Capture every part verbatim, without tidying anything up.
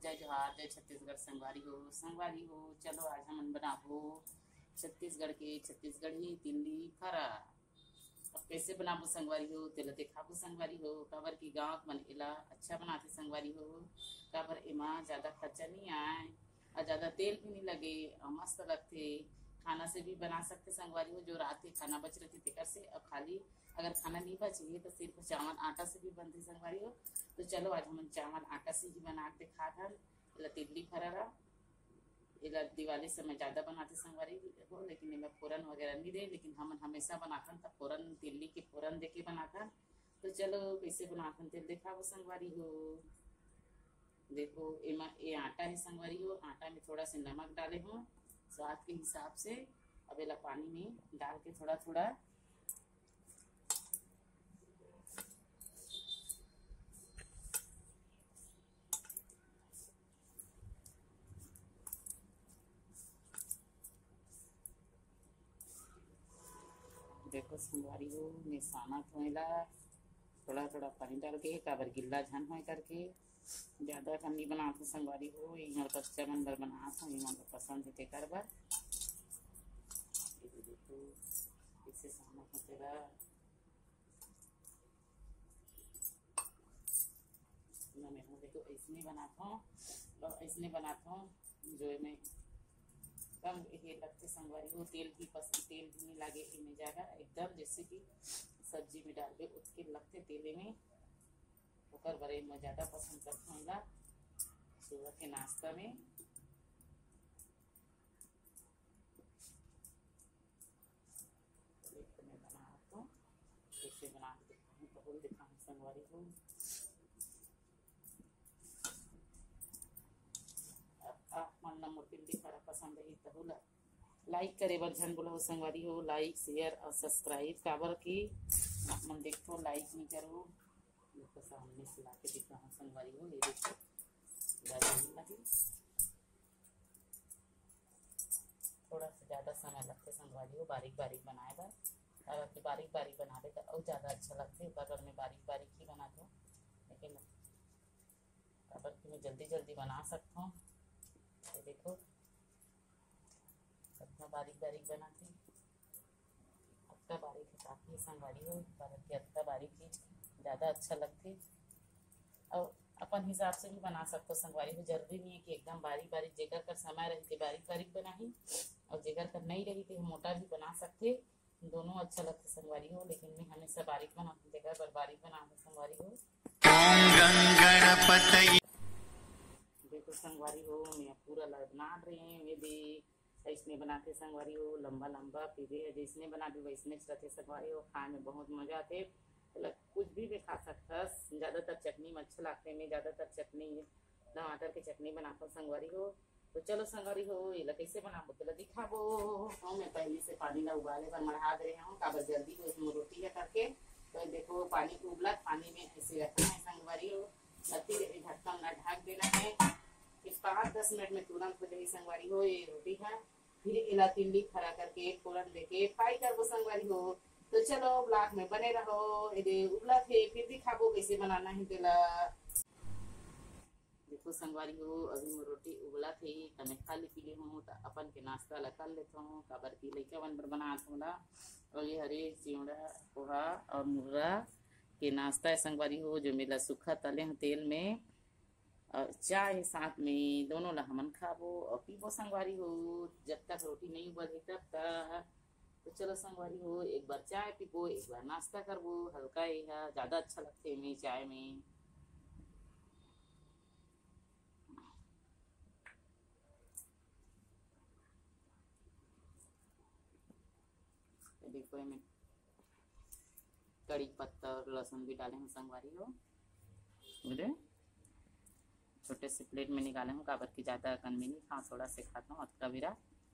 जय जोहार, जय छत्तीसगढ़। संगवारी हो संगवारी हो चलो आज हम बनाबो छत्तीसगढ़ के छत्तीसगढ़ी तिल्ली फरा। अब कैसे बनाबो संगवारी हो तेला दिखाबो संगवारी हो। काबर की गाँव मन एला अच्छा बनाते संगवारी हो। काबर एमा ज्यादा खर्चा नहीं आए और ज्यादा तेल भी नहीं लगे और मस्त लगते। खाना से भी बना सकते संगवारी हो। जो रात के खाना बच रहती तेकर से अब खाली अगर खाना नहीं बचे तो सिर्फ चावल आटा से भी बनते संगवारी हो। तो चलो आज हम चावल आटा से ही बना के दिखा हन एला तिल्ली फरा। एला दिवाली समय ज्यादा बनाते संगवारी हो, लेकिन इनमें फोरन वगैरह नहीं दे, लेकिन हम हमेशा बनाथन तब फोरन तिल्ली के फोरन दे के बनाथन। तो चलो कैसे बनाथन तेल दिखाओ संगवारी हो। देखो एमा ये आटा है संगवारी हो। आटा में थोड़ा सा नमक डाले हो स्वाद के हिसाब से। अब एला पानी में डाल के थोड़ा थोड़ा देखो संगवारी हो मिसाना थोड़ा थोड़ा थोड़ा पानी डाल के काबर गिल्ला झन हो करके ज्यादा कम नहीं बनाते संगवारी हो। इमर बच्चा मन बर बनाते इमन पसंद है कर बर। देखो इसे साना तेरा मैं देखो ऐसने बनाता हूँ और ऐसने बनाता हूँ जो मैं कम ये लगते संगवारी हो। तेल भी पसंद तेल भी नहीं लगे इनमें ज्यादा एकदम जैसे कि सब्जी में डाल के उसके लगते तेले में ओकर बड़े में ज्यादा पसंद करता हूँ सुबह के नाश्ता में। तो मैं बनाता हूँ कैसे बना के दिखाऊँ तो बोल दिखाऊँ संगवारी हो। मन तिल्ली फरा पसंद है तो लाइक करे बर झन बोलो संगवारी हो। लाइक शेयर और सब्सक्राइब काबर की मन देखो लाइक नहीं करो। देखो सामने से ला के दिखाऊँ संगवारी हो। ये देखो ज़्यादा नहीं लगे थोड़ा सा ज़्यादा समय लगते संगवारी हो बारीक बारीक बनाए बर। काबर की बारीक बारीक बनाते तो और ज़्यादा अच्छा लगते। काबर मैं बारीक बारीक ही बनाता हूँ, लेकिन काबर की मैं जल्दी जल्दी बना सकता हूँ। ये देखो कितना बारीक बारीक बनाती अत्ता बारीक है काफ़ी संगवारी हो। काबर की अत्ता बारीक ही ज़्यादा अच्छा लगते और अपन हिसाब से भी बना सकते हो संगवारी हो। जरूरी नहीं है कि एकदम बारीक बारीक जेकर कर समय रहते बारीक बारीक बनाही और जेकर कर नहीं रही तो मोटा भी बना सकते। दोनों अच्छा लगते संगवारी हो, लेकिन मैं हमेशा बारीक बनाती जेकर पर बारीक बनाते संगवारी हो। देखो संगवारी हो मैं पूरा बना रही हूँ। ये भी ऐसने बनाते संगवारी हो लंबा लंबा फिर जैसने बनाते वैसने रहते संगवारी हो। खाने में बहुत मजा आते मतलब कुछ भी भी खा सकता। ज़्यादातर चटनी में अच्छा लगते मैं ज़्यादातर चटनी टमाटर की चटनी बनाता हूँ संगवारी हो। तो चलो संगवारी हो ये कैसे बनाबो तो दिखाबो। तो मैं पहले से पानी ला उबाले पर मढ़ा दे रही हूँ काबर जल्दी हो इसमें रोटी है करके। तो देखो पानी को उबला पानी में ऐसे रखना है संगवारी हो। ढक्कन ला ढक देना है फिर पाँच दस मिनट में तुरंत हो जाएगी संगवारी हो। ये रोटी है फिर इला तिल्ली फरा करके फोरन देके फ्राई करबो संगवारी हो। तो चलो ब्लॉग में बने रहो। ये उबला थे फिर दिखाबो कैसे बनाना है तेला। देखो संगवारी हो अभी मैं रोटी उबला थी तो मैं खा ली पी हूँ तो अपन के नाश्ता ला कर लेता हूँ। काबर की लड़का बन बर बना थोड़ा और ये हरे चिवड़ा पोहा और मुर्गा के नाश्ता है संगवारी हो। जो मेला सूखा तले हैं तेल में और चाय साथ में दोनों ला हमन खाबो और पीबो संगवारी हो। जब तक रोटी नहीं उबले तब तक तो चलो संगवारी हो एक बार चाय पीबो एक बार नाश्ता करबो हल्का ही है ज़्यादा अच्छा लगते मैं चाय में। देखो मैं कड़ी पत्ता और लहसुन भी डाले हैं संगवारी हो। मुझे छोटे से प्लेट में निकाले हूँ काबर की ज़्यादा कन में नहीं खा थोड़ा से खाता हूँ अतका बिरा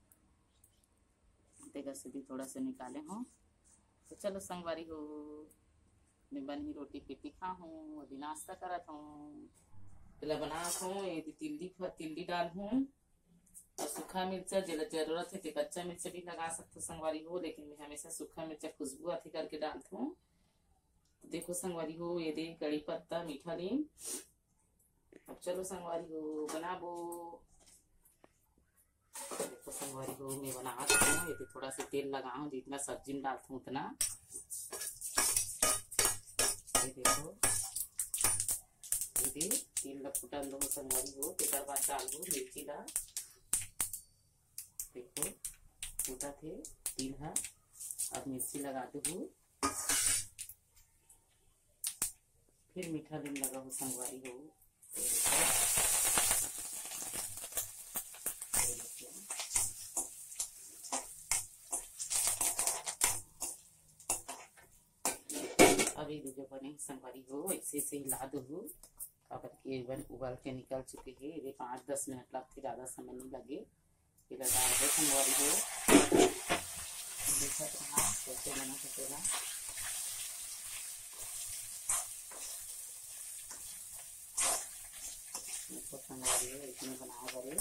तेगर से भी थोड़ा से निकाले हूँ। तो चलो संगवारी हो मैं बन ही रोटी पीती खा हूँ अभी नाश्ता करत हूँ तेला बनात हूँ। ये तिल्ली तिल्ली डाल हूँ और सूखा मिर्चा जेला जरूरत है तो कच्चा मिर्चा भी लगा सकते हो संगवारी हो, लेकिन मैं हमेशा सूखा मिर्चा खुशबू अथी करके डालती हूँ। देखो संगवारी हो ये दे कड़ी पत्ता मीठा नीम चलो संगवारी हो बनाबो। देखो संगवारी हो मैं बना हूँ। ये थोड़ा सा तेल लगाऊं, जितना सब्जी में डालता हूँ उतना। ये देखो ये तेल फुटन दो संगवारी हो, तेकर बाद डालू मिर्ची ला। देखो फूटा थे तिल है, अब मिर्ची लगा दू। फिर मीठा दिन लगा हो संगवारी हो। अभी जो बने संगवारी हो ऐसे से हिला दो। अगर के बन उबाल के निकल चुके हैं, ये पाँच दस मिनट लगते, ज़्यादा समय नहीं लगे। फिर डाल दो संगवारी हो। देखा रहा कैसे बना सकेगा। देखो संगवारी हो इसमें बनाया करे।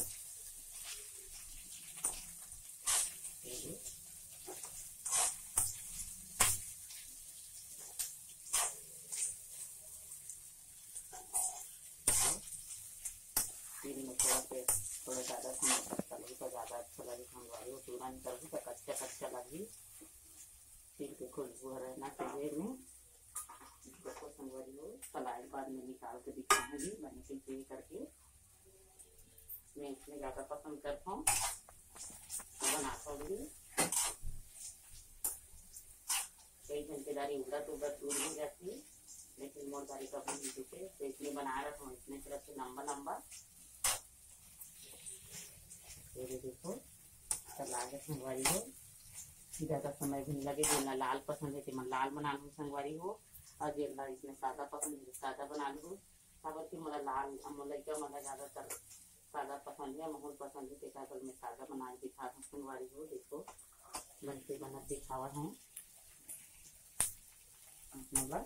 में थोड़ा से थोड़ा ज़्यादा समय कच्चा लगी तो ज़्यादा अच्छा लगे संगवारी हो। पूरा नहीं कर तो कच्चा कच्चा लगी। फिर के खुशबू रहना चाहिए में। देखो संगवारी हो तलाई बाद में निकाल के दिखाऊंगी मैंने कैसे करके। मैं इसमें ज़्यादा पसंद करता हूँ बनाता हूँ। कई घंटेदारी उड़द उड़द दूर हो जाती है, लेकिन मोरदारी कभी नहीं दुखे। तो इसमें बना रखा हूँ इतने तरह से लंबा लंबा। ये देखो लाल संगवारी हो, ज़्यादा समय भी नहीं लगे। जो लाल पसंद है तो मैं लाल बना लूँ संगवारी हो, और जो इसमें सादा पसंद है सादा बना लूँ। खबर की मतलब लाल लड़का मतलब ज़्यादातर सादा पसंद है, माहौल पसंद है। देखा कल मैं सादा बना दिखा दूँ संगवारी हो। देखो बनते बना दिखावा है मतलब।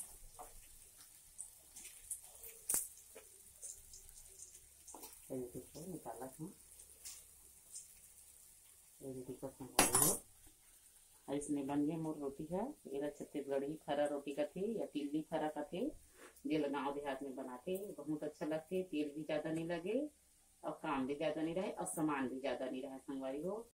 देखो निकाला हूँ। देखो संगवारी हो इसमें बन गए मोर रोटी है। ये छत्तीसगढ़ी खरा रोटी का थे या तिल्ली खरा का थे, जो गाँव देहात में बनाते बहुत अच्छा लगते। तेल भी ज्यादा नहीं लगे और काम भी ज्यादा नहीं रहे और सामान भी ज्यादा नहीं रहे संगवारी हो।